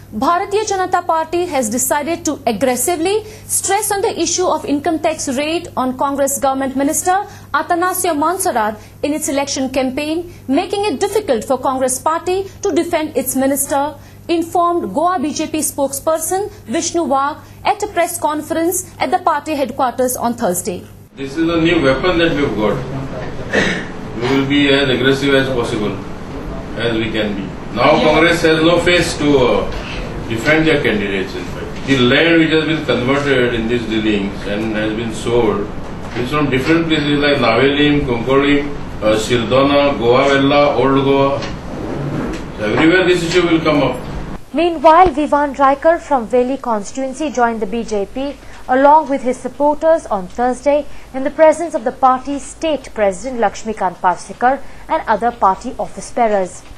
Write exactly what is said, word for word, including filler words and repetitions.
Bharatiya Janata Party has decided to aggressively stress on the issue of income tax rate on Congress government minister Atanasio Monserrat in its election campaign, making it difficult for Congress party to defend its minister, informed Goa B J P spokesperson Vishnu Wagh at a press conference at the party headquarters on Thursday. This is a new weapon that we have got. We will be as aggressive as possible, as we can be. Now Congress has no face to uh, defend their candidates, in fact. The land which has been converted in these dealings and has been sold is from different places like Navelim, Konkolim, uh, Sirdona, Goa Vella, Old Goa. Everywhere this issue will come up. Meanwhile, Vivan Raikar from Veli constituency joined the B J P along with his supporters on Thursday in the presence of the party's state president Lakshmikant Parsekar and other party office bearers.